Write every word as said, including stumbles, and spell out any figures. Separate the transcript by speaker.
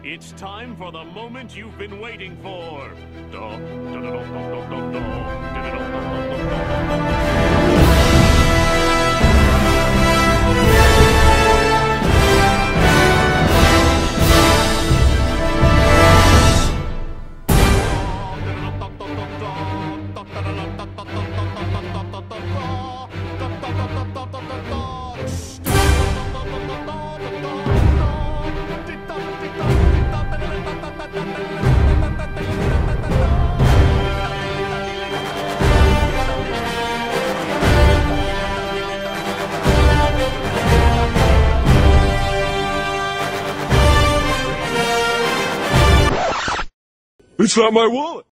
Speaker 1: It's time for the moment you've been waiting for. Da, da, da, da, da, da, da, da, da, da, da, da.
Speaker 2: It's not my wallet.